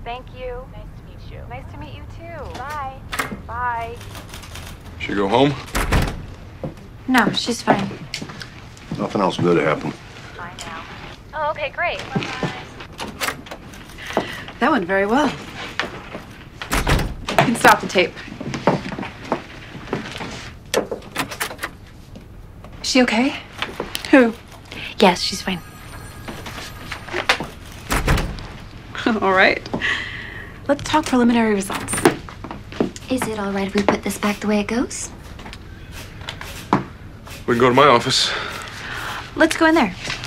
Thank you. Nice to meet you. Nice to meet you too. Bye. Bye. Should go home? No, she's fine. Nothing else good happened. Bye now. Oh, okay, great. Bye-bye. That went very well. You can stop the tape. Is she okay? Who? Yes, she's fine. All right. Let's talk preliminary results. Is it all right if we put this back the way it goes? We can go to my office. Let's go in there.